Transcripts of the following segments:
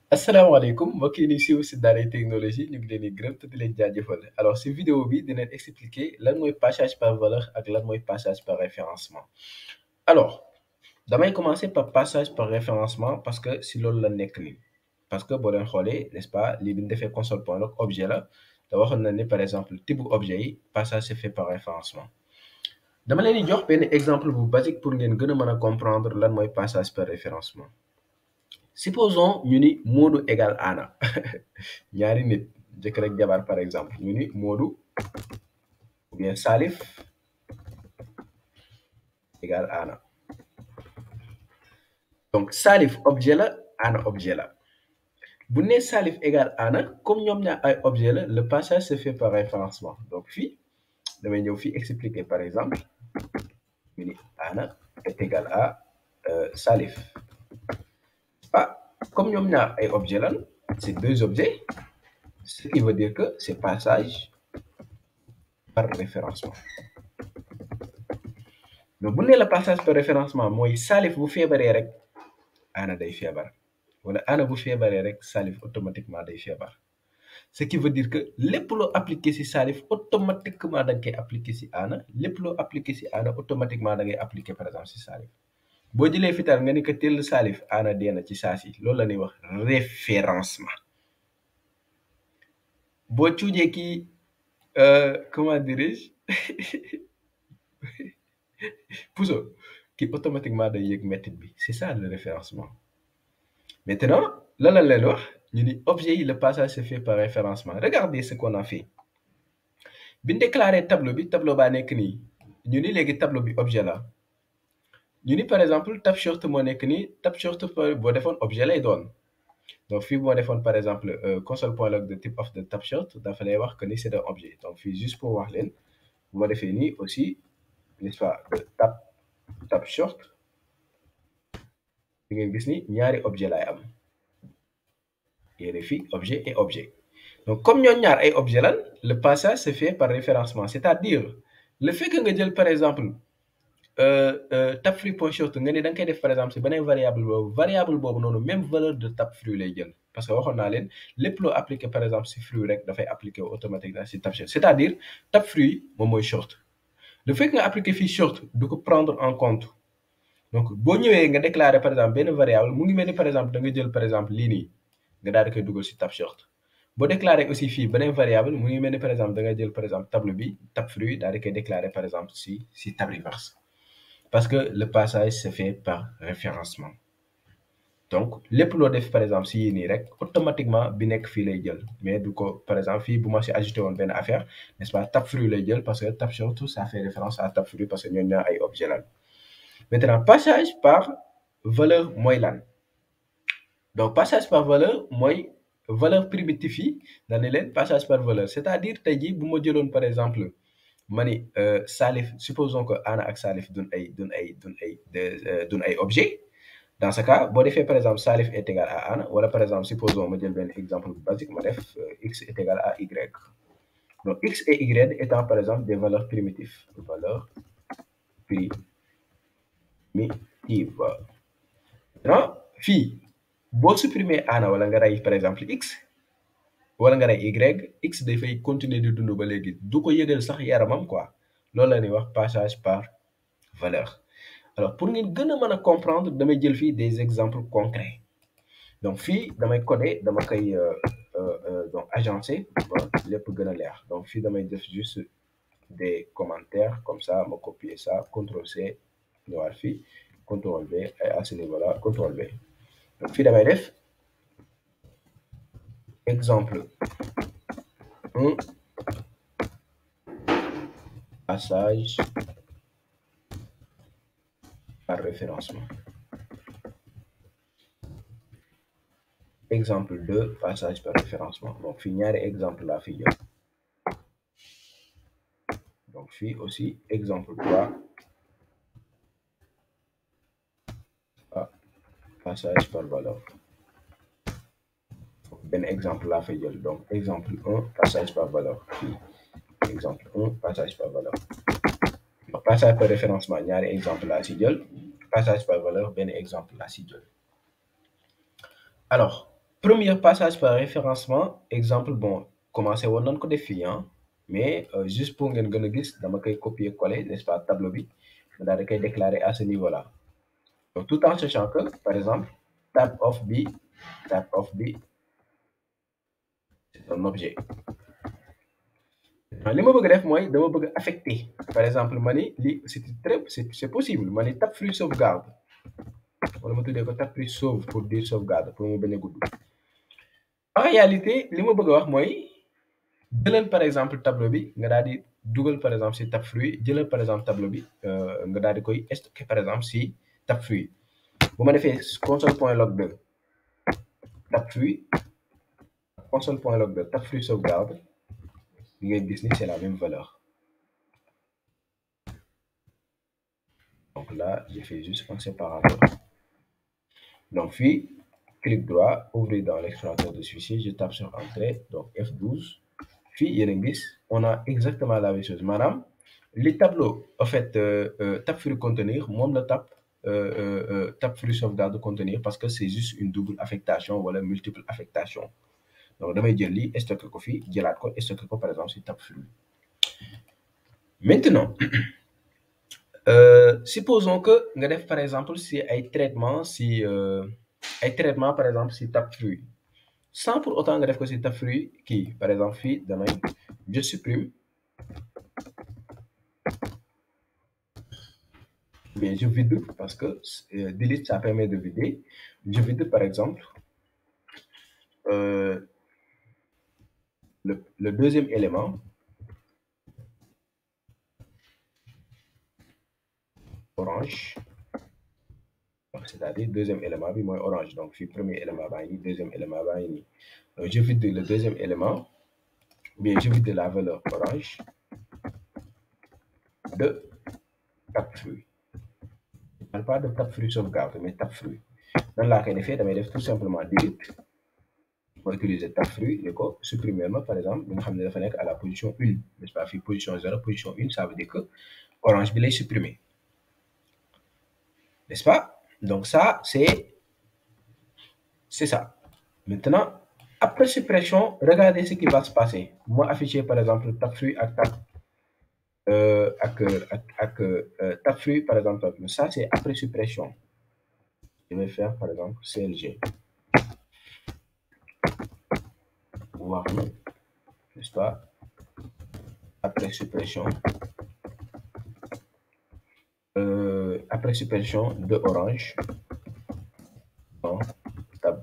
asalaamaaleykum mbokk yi ñuy siiw si Daaray Technologie ñu ngi leen di gërëm te di leen jaajëfal alors si vidéo bi dinañ expliquer lan mooy passage par valeur ak lan mooy passage par référencement alors damay commencer par passage par référencement parce que si loolu la nekk nii parce que boo leen xoolee n'est-ce pas lii bi ñu defee console.log objet la te waxoon na ne par exemple type objet yi passage se fait par référencement dama leen di jox benn exemple bu basique pour ngeen gën a mën a comprendre lan mooy passage par référencement. Supposons ñu ni Modou égale Anna ñaari nit jëkkër ak jabar par exemple ñu ni Modou ou bien Salif égale Anna donc Salif objet la Anna objet la bu nee Salif égale Anna comme ñoom ñaar ay objet la le passage se fait par référencement donc fii damay ñëw fii expliquer par exemple ñu ni Anna est égale à Salif comme ñoom ñaar ay objet lan c'est deux objets ce qui veut dire que c'est passage par référencement donc bu nee la passage par référencement mooy Salif bu feebaree rek Anna day feebar wala Anna bu feebaree rek Salif automatiquement day feebar ce qui veut dire que lépp loo appliqué ci Salif automatiquement da nga koy appliqué ci Anna lépp loo appliqué ci Anna automatiquement da ngay appliqué par exemple ci Salif boo jëlee fital nga ni ko teel Salif Anna dee na ci saa si loolu la ñuy wax référencement boo cuujee kii comment dirais-je puso kii automatiquement day yëg métit bi c'est ça le référencement maintenant lan la leen wax ñu ni objet yi le passage se fait par référencement regardez ce qu'on a fait bi ñu déclaré tableau baa nekk nii ñu ni léegi tableau bi objet la ñu ni par exemple tab short moo nekk nii tab short boo defoon objet lay doon donc fii boo defoon par exemple console.log de type of the tab short dafa lay wax que ni c'est un objet donc fii juste pour wax leen bu ma defee nii aussi n'est-ce pas de tab short di ngeen gis ni ñaari objet laay am yéene fii objet et objet donc comme ñoo ñaar ay objet lan le passage se fait par référencement c'est-à-dire le fait que nga jël par exemple tab free point short nga ne da nga koy def par exemple si beneen variable boobu noonu même valeur de tab free lay jël parce que waxoon naa leen lépp loo appliqué par exemple si free rek dafay appliqué automatiquement si tab short c'est-à-dire tab free moom mooy short le fait que nga appliqué fii short du ko prendre en compte donc boo ñëwee nga déclarer par exemple benn variable mu ngi mel ni par exemple da nga jël par exemple lii nii nga daal di koy dugal si tab short boo déclarer aussi fii beneen variable mu ngi mel ni par exemple da nga jël par exemple tableau bi tab free daal di koy déclarer par exemple si tab reverse parce que le passage se fait par référencement donc lépp loo def par exemple si yii nii rek automatiquement bi nekk fii lay jël mais du ko par exemple fii bu ma si ajouté woon benn affaire n'est-ce pas tab free lay jël parce que tab short ça fait référence à tab free parce que ñooñu ñoo ay objet lan maintenant passage par valeur mooy lan donc passage par valeur mooy valeur primitive yi dañu leen passage par valeur c'est-à-dire tey jii bu ma jëloon par exemple ma ni Salif supposons que Anna ak Salif duñ ay objet dans ce cas boo defee par exemple Salif est égal à Anna wala par exemple supposons ma jël benn exemple basique ma def x est égal à y donc x et y étant par exemple des valeurs primitives maintenant fii boo supprimer Anna wala nga rey par exemple x wala nga rey y x dafay continuer di dund ba léegi du ko yëgal sax yaramam quoi loolu la ñuy wax passage par valeur alors pour ngeen gën a mën a comprendre damay jël fii des exemples concrets donc fii damay coder dama koy donc agencer ba lépp gën a leer donc fii damay def juste des commentaires comme ça ma copier ça CTRL-C ñëwaat fii CTRL-V et à ce niveau-là CTRL-V donc fii damay def exemple 1 passage par référencement exemple 2 passage par référencement donc fii ñaari exemple laa fi jël donc fii aussi exemple 3 passage par valeur benn exemple laa fay jël donc exemple 1 passage par valeur fii exemple 1 passage par valeur donc passage par référencement ñaari exemple laa si jël passage par valeur benn exemple laa si jël alors premier passage par référencement exemple bon commencé woon nañ ko def fii mais juste pour ngeen gën a gis dama koy copier coller n'est-ce pas tableau bi ma daal di koy déclarer à ce niveau là donc tout en sachant que par exemple tab of bi c'est un objet li ma bëgg a def mooy dama bëgg affecter par exemple ma ni li c'est possible ma ni tab fruit sauvegarde wala ma tuddee ko tab fruit sauve pour dire sauvegarde pour mu bañ a gudd en réalité li ma bëgg a wax mooy jëlal par exemple tableau bi nga daal di dugal par exemple si tab fruit jëlal par exemple tableau bi nga daal di koy stocker par exemple si tab fruit bu ma defee console.log de tab fruit console.log de tab fruit sauvegarde li ngay gis ni c'est la même valeur donc là j'ai fait juste un séparateur donc fii clic droit ouvrir dans l'explorateur de fichier je tape sur entrée donc F12 fii yéen a gis on a exactement la même chose maanaam li tableau en fait tab fruit contenir moom la tab fruit sauvegarde contenir parce que c'est juste une double affectation wala multiple affectation donc damay jël lii stocké ko fii jëlaat ko stocké ko par exemple si tab fruit maintenant supposons que nga def par exemple si ay traitement par exemple si tab fruit sans pour autant nga def ko si tab fruit kii par exemple fii damay je supprime mais je vide parce que delete ça permet de vider je vide par exemple le deuxième élément orange c'est-à-dire deuxième élément bi mooy orange donc fii premier élément baa ngi nii deuxième élément baa ngi nii je vide le deuxième élément bien je vide la valeur orange de tab fruit je parle pas de tab fruit sauvegarde mais tab fruit nan laa koy defee damay def tout simplement delete ma utiliser tab fruit ne ko supprimer ma par exemple bi nga xam ne dafa nekk à la position 1 n'est-ce pas fii position 0 position 1 ça veut dire que orange bi lay supprimer n'est-ce pas donc ça c'est ça maintenant après suppression regardez ce qui va se passer moi afficher par exemple tab fruit ak tab fruit par exemple ça c'est après suppression je vais faire par exemple CLG voir n'est-ce pas après suppression de orange dans tab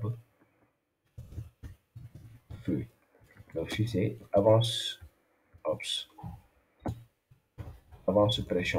fruit donc si c'est avant suppression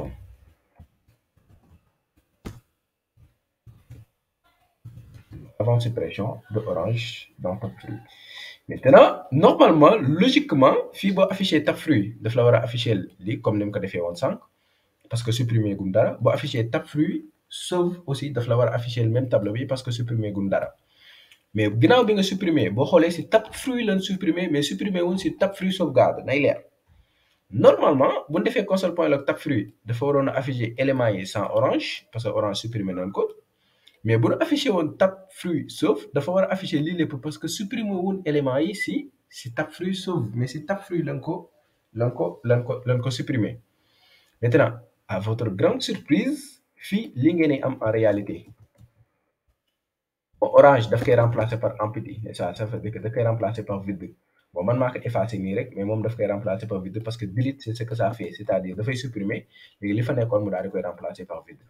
de orange dans tab fruit maintenant normalement logiquement fii boo affiché tab fruit daf la war a afficher lii comme ni mu ko defee woon sànq parce que supprimer gun dara boo affiché tab fruit sauve aussi daf la war a afficher le même tableau bi parce que supprimer gun dara mais ginnaaw bi nga supprimer boo xoolee si tab fruit lañ supprimer mais supprimer wuñ si tab fruit sauvegarde nay leer normalement bu ñu defee console.log tab fruit dafa waroon a afficher éléments yi sans orange parce que orange supprimer nañ ko mais bu ñu affiché woon tab fruit sauve dafa war a afficher lii lépp parce que supprimer woon éléments yi si tab fruit sauve mais si tab fruit lañ ko supprimer maintenant à votre grande surprise fii li ngeen di am en réalité orange daf koy remplacer par empty ça veut dire que daf koy remplacer par vide bon man maa ko effacé nii rek mais moom daf koy remplacer par vide parce que delete c'est ce que ça fait c'est-à-dire dafay supprimer léegi li fa nekkoon mu daal di koy remplacer par vide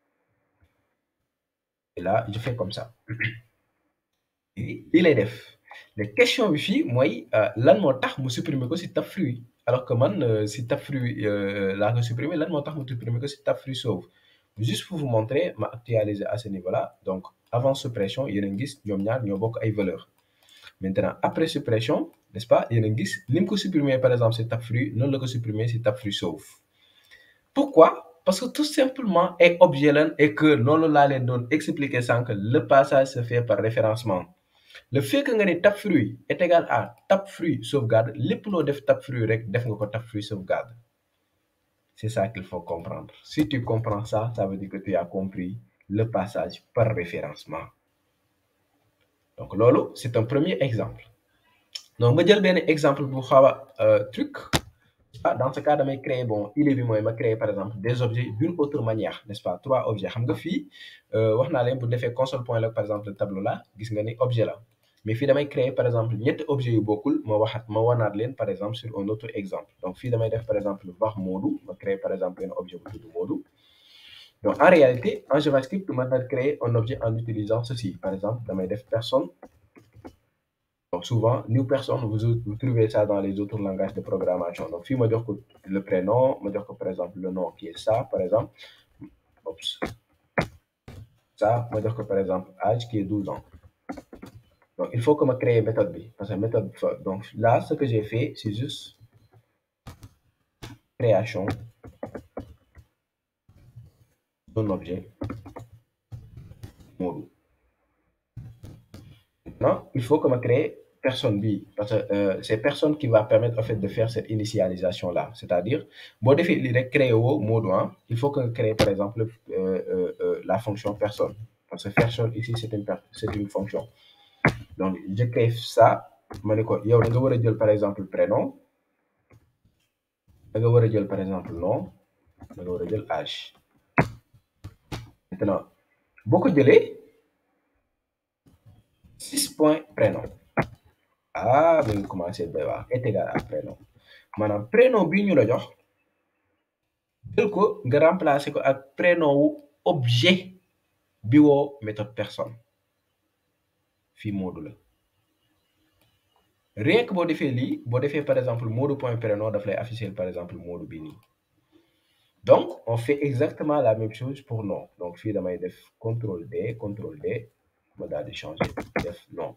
et là je fais comme ça lii lay def les question bi fii mooy lan moo tax mu supprimer ko si tab fruit alors que man si tab fruit laa ko supprimer lan moo tax mu supprimer ko si tab fruit sauve juste pour vous montrer ma actualiser à ce niveau là donc avant suppression yéen a ngi gis ñoom ñaar ñoo bokk ay valeurs maintenant après suppression n'est-ce pas yéen a ngi gis ni mu ko supprimer par exemple si tab fruit noonu la ko supprimer si tab fruit sauve pourquoi parce que tout simplement ay objet lan et que noonu laa leen doon expliquer sànq le passage se fait par référencement le fait que nga ne tab fruit est égal à tab fruit sauvegarde lépp loo def tab fruit rek def nga ko tab fruit sauvegarde c'est ça qu'il faut comprendre si tu comprends ça ça veut dire que tu as compris le passage par référencement donc loolu c'est un premier exemple. Donc ma jël benn exemple bu xaw a truc. Dans ce cas damay créer bon idée bi mooy ma créer par exemple des objets d'une autre manière, n'est-ce pas? 3 objets xam nga fii wax naa leen bu defee console.log par exemple le tableau là gis nga ni objet la, mais fii damay créer par exemple ñetti objets yu bokkul ma wanaat leen par exemple sur un autre exemple. Donc fii damay def par exemple var Modou ma créer par exemple benn objet bu tudd Modou. Donc en réalité en JavaScript mën na créer un objet en utilisant ceci. Par exemple damay def personne. Donc souvent, new person, vous trouvez ça dans les autres langages de programmation. Donc, si je dis le prénom, je dis par exemple le nom qui est ça, par exemple. Oups. Ça, je dis par exemple âge qui est 12 ans. Donc, il faut que je crée une méthode B. Parce que méthode, donc là, ce que j'ai fait, c'est juste création d'un objet Modou. Maintenant, il faut que je crée personne B, parce que c'est personne qui va permettre en fait de faire cette initialisation là. C'est-à-dire, bon, créer au Modou, hein, il faut que je crée par exemple la fonction personne. Parce que personne ici c'est une fonction. Donc je crée ça, ma ne ko yow da nga war a jël par exemple prénom, da nga war a jël par exemple nom, da nga war a jël âge. Maintenant boo ko jëlee 6 points prénom. Ah bi nga commencé doy waar est égal à prénom maanaam prénom bii ñu la jox jël ko nga remplacer ko ak prénom wu objet bi woo méthode personne fii Modou la. Rien que boo defee lii boo defee par exemple Modou point prénom daf lay afficher par exemple Modou bii nii. Donc on fait exactement la même chose pour nom. Donc fii damay def CTRL D ma daal di changer def nom.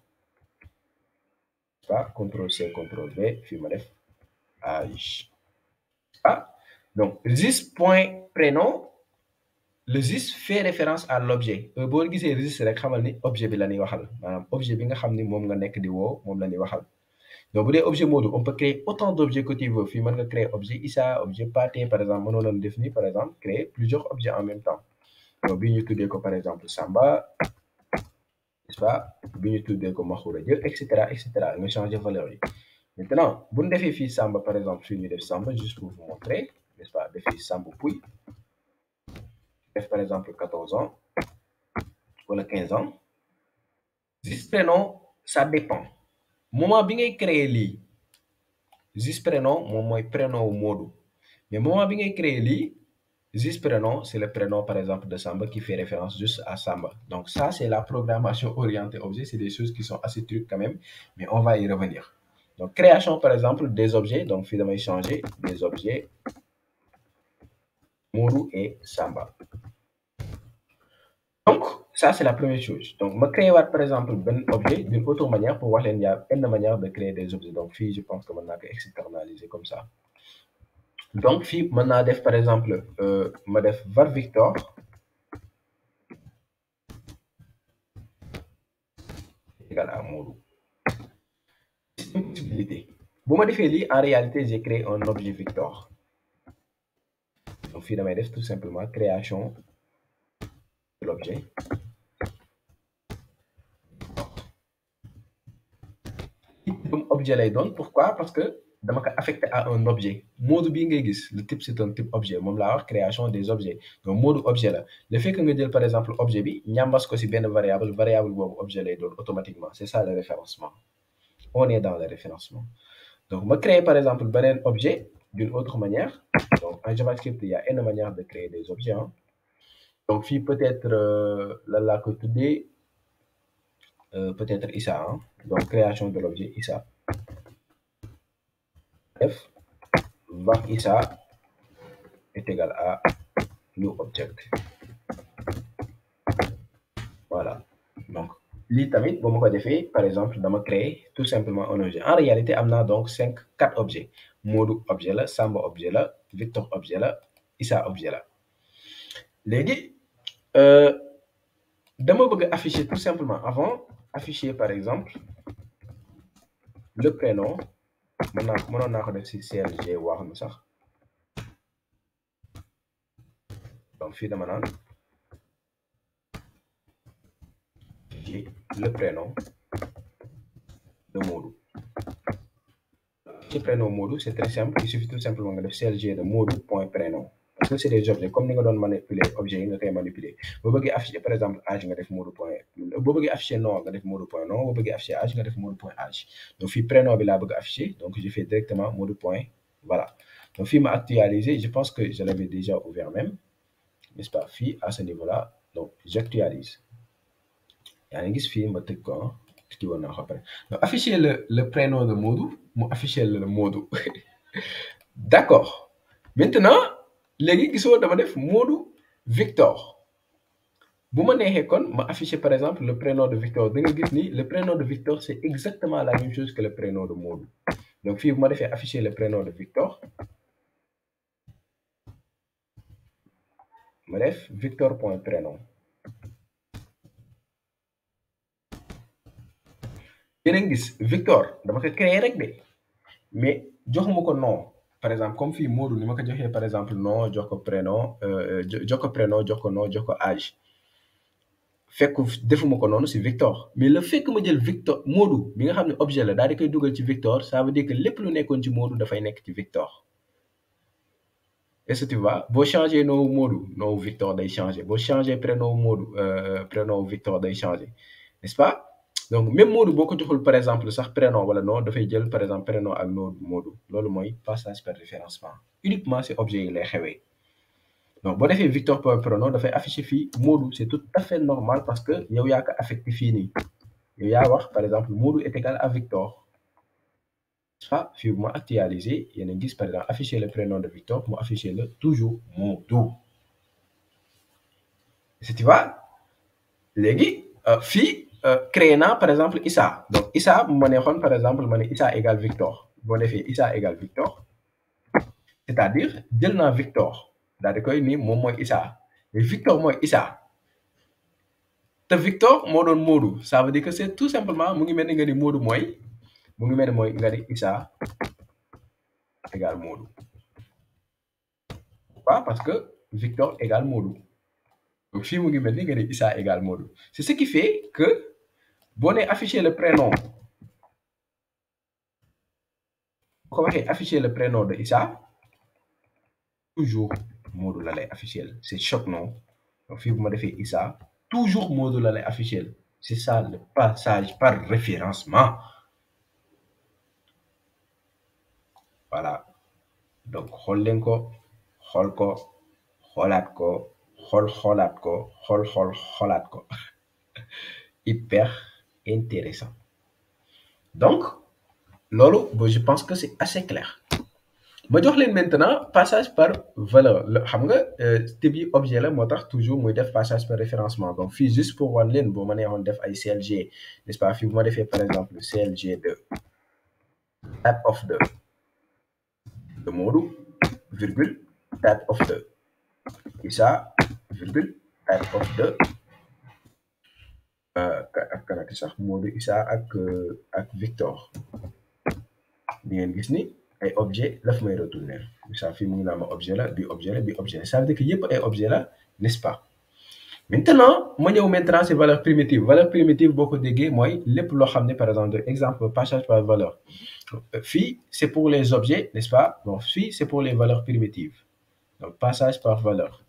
Ça CTRL C CTRL V fii ma def âge. Ah donc this point prénom le this fait référence à l'objet boo gisee this rek xamal ni objet bi la ñuy waxal maanaam objet bi nga xam ni moom nga nekk di woo moom la ñuy waxal. Donc bu dee objet Modou on peut créer autant d'objets que tu veux fii mën nga créer objet Issa objet Pathé par exemple mënoo leen def ni par exemple créer plusieurs objets en même temps. Donc bii ñu tuddee ko par exemple Samba, n'est-ce pas, bi ñu tuddee ko Makhoura Diop et cetera nga changer valeur yi. Maintenant bu ñu defee fii Samba par exemple fii ñu def Samba juste pour vous montrer, n'est-ce pas, def fii Samba Pouy def par exemple 14 ans wala 15 ans. This prénom ça dépend moment bi ngay créer lii this prénom moom mooy prénom wu Modou mais moment bi ngay créer lii this prénom c'est le prénom par exemple de Samba qui fait référence juste à Samba. Donc ça c'est la programmation orientée objet, c'est des choses qui sont assez trucs quand même, mais on va y revenir. Donc création par exemple des objets, donc fii damay changer des objets Modou et Samba. Donc ça c'est la première chose. Donc ma créer waat par exemple benn objet d'une autre manière pour wax leen y a une manière de créer des objets. Donc fii je pense que mën naa ko externaliser comme ça. Donc fii mën naa def par exemple ma def var Victor égal à Modou. C'est une possibilité. Bu ma defee lii en réalité j'ai créé un objet Victor. Donc fii damay def tout simplement création de l'objet. Objet lay doon pourquoi? Parce que dama ko affecté à un objet. Modou bii ngay gis le type c'est un type objet moom laa wax création des objets. Donc Modou objet la le fait que nga jël par exemple objet bi ñambas ko ci benn variable boobu objet lay doon automatiquement. C'est ça le référencement. On est dans le référencement. Donc ma créer par exemple beneen objet d'une autre manière. Donc en JavaScript il y a une manière de créer des objets. Hein. Donc fii peut-être lan laa ko tuddee peut-être Issa. Hein. Donc création de l'objet Issa. F var Issa est égal à new object. Voilà. Donc lii tamit bu ma ko defee par exemple dama créer tout simplement un objet. En réalité am naa donc 4 objets. Modou objet la, Samba objet la, Victor objet la, Issa objet la. Léegi dama bëgg afficher tout simplement avant afficher par exemple le prénom mënoon naa ko def ci CLG wax na sax. Donc fii dama naan le prénom afficher prénom Modou c'est très simple il suffit tout simplement nga def CLG de Modou point prénom parce que c'est des objets comme ni nga doon manipuler objet yi nga koy manipuler boo bëggee afficher par exemple âge nga def Modou point boo bëggee afficher nom nga def Modou point nom boo bëggee afficher âge nga def Modou point âge donc fii prénom bi laa bëgg afficher donc je fais directement Modou point voilà donc fii ma actualiser je pense que je l'avais déjà ouvert même n'est-ce pas fii à ce niveau-là donc j'actualise yaa ngi gis fii ma tëj ko kii woon naa ko après donc afficher le prénom de Modou mu afficher le Modou d'accord maintenant léegi gisoo dama def Modou Victor bu ma neexee kon ma afficher par exemple le prénom de Victor da nga gis ni le prénom de Victor c'est exactement la même chose que le prénom de Modou donc fii bu ma defee afficher le prénom de Victor ma def Victor point prénom yéen a ngi gis Victor dama ko créer rek de mais joxuma ko nom par exemple comme fii Modou ni ma ko joxee par exemple nom jox ko prénom jox ko prénom jox ko nom jox ko âge fekk defuma ko noonu si Victor mais le fait que ma jël Victor Modou bi nga xam ne objet la daal di koy dugal ci Victor ça veut dire que lépp lu nekkoon ci Modou dafay nekk ci Victor est-ce que tu vois boo changé nom Modou nom Victor day changé boo changé prénom Modou prénom Victor day changé n'est-ce pas donc même Modou boo ko joxul par exemple sax prénom wala nom dafay jël par exemple prénom ak nom Modou loolu mooy passage par référencement uniquement si objet yi lay xewee donc boo defee Victor point prénom dafay afficher fii Modou c'est tout à fait normal parce que yow yaa ko affecté fii nii yow yaa wax par exemple Modou est égal à Victor ça fii bu ma actualiser yéen a gis par exemple afficher le prénom de Victor mu afficher le toujours Modou si tu vois léegi fii créé naa par exemple Issa donc Issa bu ma neexoon par exemple ma ne Issa égale Victor boo defee Issa égale Victor c'est-à-dire jël naa Victor daal di koy ni moom mooy Issa mais Victor mooy Issa te Victor moo doon Modou ça veut dire que c'est tout simplement mu ngi mel ni nga ni Modou mooy mu ngi mel ni mooy nga ni Issa égale Modou pourquoi parce que Victor égale Modou donc fii mu ngi mel ni nga ni Issa égale Modou c'est ce qui fait que boo nee afficher le prénom bu ko waxee afficher le prénom de Issa toujours Modou la lay afficher c'est choc non donc fii bu ma defee Issa toujours Modou la lay afficher c'est ça le passage par référencement voilà donc xool leen ko xool ko xoolaat ko xoolaat ko xoolaat ko hyper intéressant donc loolu je pense que c'est assez clair ma jox leen maintenant passage par valeur xam nga type yi objet la moo tax toujours muy def passage par référencement donc fii juste pour wan leen boo ma neexoon def ay CLG n'est-ce pas fii bu ma defee par exemple CLG de type of de Modou virgule type of de Issa virgule type of de ak kanati sax Modou Issa ak Victor di ngeen gis ni ay objet daf may retourner ça fii mu ngi naa ma objet la bi objet la bi objet la ça veut dire que yëpp ay objet la n'est-ce pas maintenant ma ñëw maintenant si valeur primitive boo ko déggee mooy lépp loo xam ne par exemple passage par valeur fii c'est pour les objets n'est-ce pas donc fii c'est pour les valeurs primitives donc passage par valeur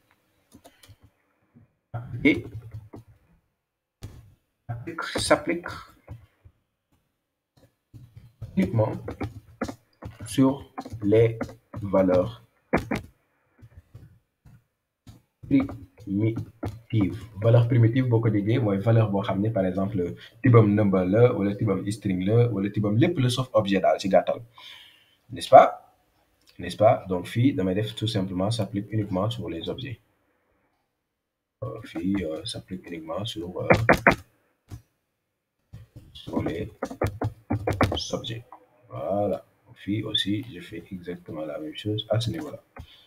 et s'applique uniquement sur les valeurs primitives valeur primitive boo ko déggee mooy valeur boo xam ne par exemple tibam number la wala tibam string la wala tibam lépp la sauf objet daal ci gàttal n'est-ce pas donc fii damay def tout simplement s'applique uniquement sur les objets fii s'applique uniquement sur les objets voilà fii aussi je fais exactement la même chose à ce niveau-là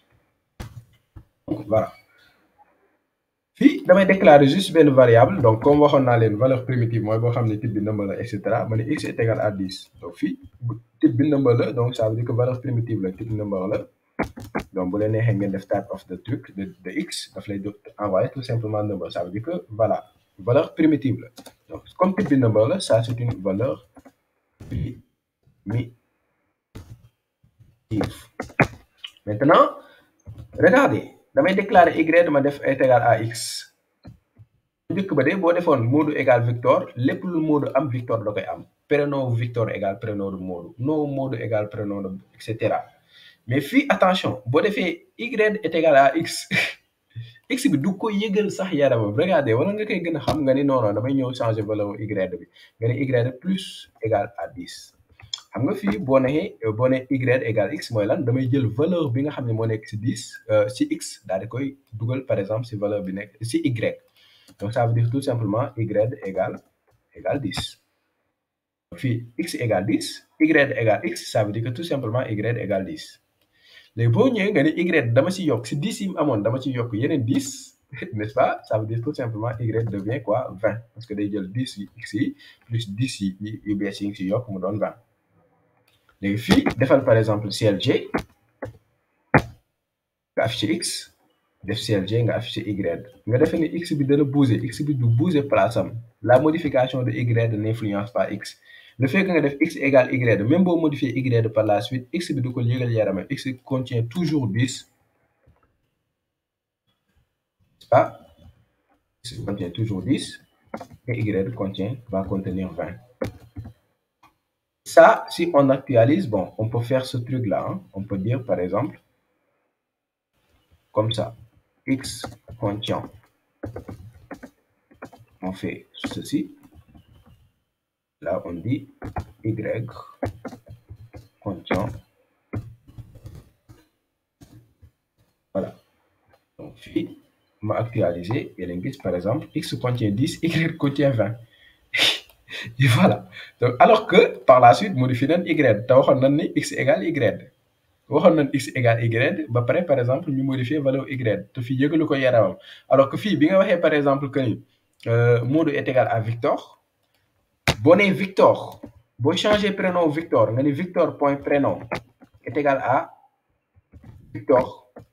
donc voilà fii damay déclarer juste benn variable donc comme waxoon naa leen valeur primitive mooy boo xam ne type bi number la et cetera ma ne x est égal à 10 donc fii type bi number la donc ça veut dire que valeur primitive la type number la donc bu leen neexee ngeen def type of the truc de x daf lay envoyer tout simplement number ça veut dire que voilà valeur primitive la donc comme type bi number la ça c'est une valeur primitive Maintenant regardez damay déclarer y ma def est égal à x bu njëkk ba de boo defoon Modou égal Victor lépp lu Modou am Victor da koy am prénom Victor égal prénom de Modou nom Modou égal prénom de et cetera mais fii attention boo defee y est égal à x x bi du ko yëgal sax yaramam regardez wala nga koy gën a xam nga ni non non damay ñëw changer valeur y bi nga ni y plus égal à 10 xam nga fii boo nee y égal x mooy lan damay jël valeur bi nga xam ne moo nekk si 10 si x daal di koy dugal par exemple si valeur bi nekk si y donc ça veut dire tout simplement y égale 10 fii x égale 10 y égale x ça veut dire que tout simplement y égale 10 léegi boo ñëwee nga ne y dama ci yokk si 10 yi mu amoon dama ci yokk yeneen 10 n'est-ce pas ça veut dire tout simplement y devient quoi 20 parce que day jël 10 yi x yi plus 10 yi yu bees yi ngi ci yokk mu doon 20 léegi fii defal par exemple CLG nga affiché x def CLG nga affiché y nga defee ni x bi dana bouger x bi du bouger place am la modification de y n'influence pas x le fait que nga def x égale y même boo modifier y par la suite x bi du ko yëgal yaramam x contient toujours 10 pas x contient toujours 10 et y va contenir 20 ça si on actualise bon on peut faire ce truc là hein. On peut dire par exemple comme ça x contient on fait ceci là on dit y contient voilà donc fii ma actualiser et leen gis par exemple x contient 10 y contient 20 et voilà donc alors que par la suite modifié nañ y te waxoon nañ ni x égale y waxoon nañ x égale y ba pare par exemple ñu modifier valeur y te fii yëgalu ko yaramam alors que fii bi nga waxee par exemple que ni Modou est égal à Victor boo nee Victor boo changer prénom Victor nga ni Victor point prénom est égal à Victor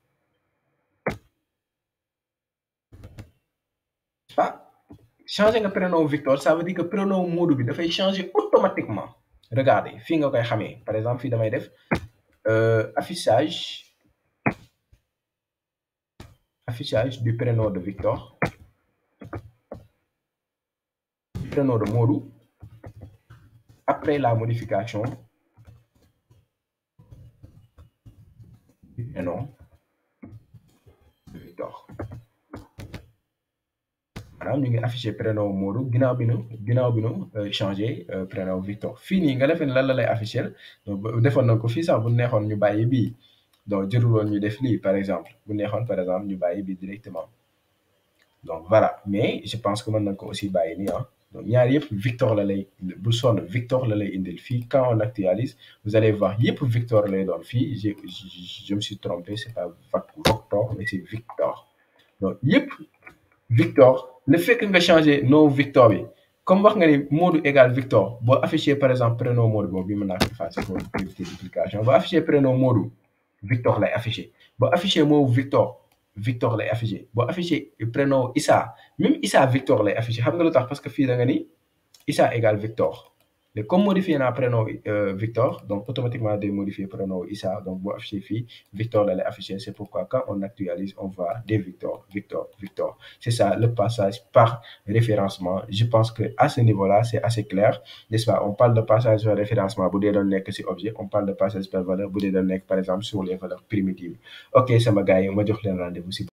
pas changer nga prénom Victor ça veut dire que prénom Modou bi dafay changer automatiquement regardez fii nga koy xamee par exemple fii damay def affichage du prénom de Victor du prénom de Modou après la modification du prénom de Victor maanaam ñu ngi affiché prénom Modou ginnaaw bi nu changé prénom Victor fii nii nga defee ne lan la lay affiché donc defoon nañ ko fii sax bu neexoon ñu bàyyi bii donc jëruloon ñu def lii par exemple bu neexoon par exemple ñu bàyyi bii directement donc voilà mais je pense que mën nañ ko aussi bàyyi nii ah donc ñaar yëpp Victor la lay bu sonn Victor la lay indil fii quand on actualise vous allez voir yëpp Victor lay doon fii je me suis trompé c'est pas Victor mais c'est Victor donc yëpp Victor le fait que nga changé nom Victor bi comme wax nga ni Modou égal Victor boo affiché par exemple prénom Modou boobu bi mën naa ko effacer pour éviter duplication boo affiché prénom Modou Victor lay affiché boo affiché mot Victor lay affiché boo affiché prénom Issa même Issa Victor lay affiché xam nga lu tax parce que fii da nga ni Issa égal Victor mais comme modifié naa prénom Victor donc automatiquement day modifier prénom Issa donc boo affiché fii Victor la lay affiché c'est pourquoi quand on actualise on voit des Victor c'est ça le passage par référencement je pense que à ce niveau-là c'est assez clair n'est-ce pas on parle de passage par référencement bu dee doon nekk ci objet on parle de passage par valeur bu dee doon nekk par exemple sur les valeurs primitives ok sama gars yi ma jox leen rendez-vous ci